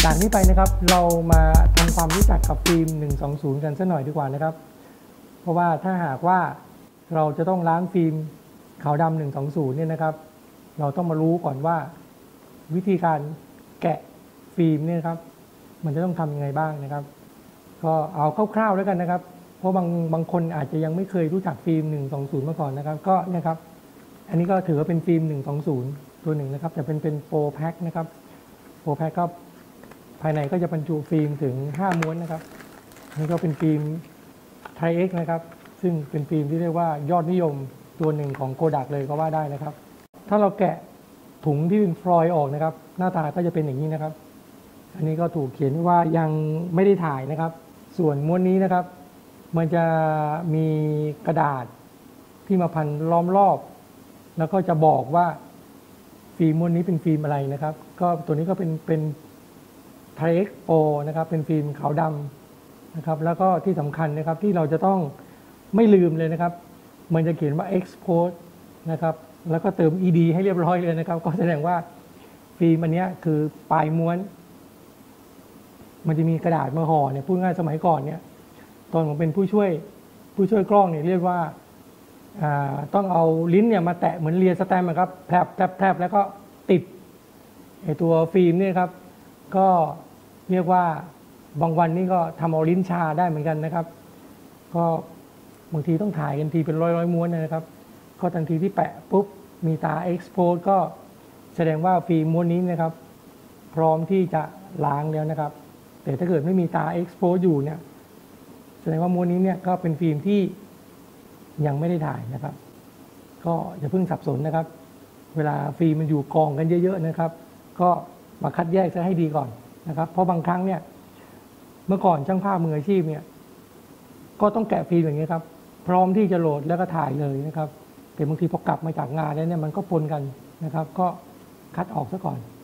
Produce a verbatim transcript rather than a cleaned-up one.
จากนี้ไปนะครับเรามาทำความรู้จักกับฟิล์มหนึ่งสองศูนย์กันสักหน่อยดีกว่านะครับเพราะว่าถ้าหากว่าเราจะต้องล้างฟิล์มขาวดำหนึ่งสองศูนย์เนี่ยนะครับเราต้องมารู้ก่อนว่าวิธีการแกะฟิล์มเนี่ยครับมันจะต้องทำยังไงบ้างนะครับก็เอาคร่าวๆแล้วกันนะครับเพราะบางบางคนอาจจะยังไม่เคยรู้จักฟิล์มหนึ่งสองศูนย์มาก่อนนะครับก็เนี่ยครับอันนี้ก็ถือว่าเป็นฟิล์มหนึ่งสองศูนย์ตัวหนึ่งนะครับแต่เป็นเป็นโปรแพ็คนะครับโปรแพ็คก็ภายในก็จะบรรจุฟิล์มถึงห้าม้วนนะครับนี่ก็เป็นฟิล์มไทรเอ็กซ์นะครับซึ่งเป็นฟิล์มที่เรียกว่ายอดนิยมตัวหนึ่งของโกดักเลยก็ว่าได้นะครับถ้าเราแกะถุงที่เป็นฟลอยล์ออกนะครับหน้าตาก็จะเป็นอย่างนี้นะครับอันนี้ก็ถูกเขียนว่ายังไม่ได้ถ่ายนะครับส่วนม้วนนี้นะครับมันจะมีกระดาษที่มาพันล้อมรอบแล้วก็จะบอกว่าฟิล์มม้วนนี้เป็นฟิล์มอะไรนะครับก็ตัวนี้ก็เป็นเป็นไทรเอ็กซ์โปรนะครับเป็นฟิล์มขาวดำนะครับแล้วก็ที่สำคัญนะครับที่เราจะต้องไม่ลืมเลยนะครับมันจะเขียนว่า export นะครับแล้วก็เติม ed ให้เรียบร้อยเลยนะครับก็แสดงว่าฟิล์มอันนี้คือปลายม้วนมันจะมีกระดาษมาห่อเนี่ยพูดง่ายสมัยก่อนเนี่ยตอนผมเป็นผู้ช่วยผู้ช่วยกล้องเนี่ยเรียกว่าต้องเอาลิ้นเนี่ยมาแตะเหมือนเลียสแตมป์ครับแทบแทบแทบแล้วก็ติดไอตัวฟิล์มเนี่ยครับก็เรียกว่าบางวันนี่ก็ทำเอาลิ้นชาได้เหมือนกันนะครับก็บางทีต้องถ่ายกันทีเป็นร้อยร้อยม้วนนะครับก็ทันทีที่แปะปุ๊บมีตา export ก็แสดงว่าฟิล์มม้วนนี้นะครับพร้อมที่จะล้างแล้วนะครับแต่ถ้าเกิดไม่มีตา export อยู่เนี่ยแสดงว่าม้วนนี้เนี่ยก็เป็นฟิล์มที่ยังไม่ได้ถ่ายนะครับก็อย่าเพิ่งสับสนนะครับเวลาฟิล์มมันอยู่กองกันเยอะๆนะครับก็มาคัดแยกซะให้ดีก่อนนะครับเพราะบางครั้งเนี่ยเมื่อก่อนช่างภาพมืออาชีพเนี่ยก็ต้องแกะฟิล์มอย่างนี้ครับพร้อมที่จะโหลดแล้วก็ถ่ายเลยนะครับแต่บางทีพอกลับมาจากงานแล้วเนี่ยมันก็ปนกันนะครับก็คัดออกซะก่อน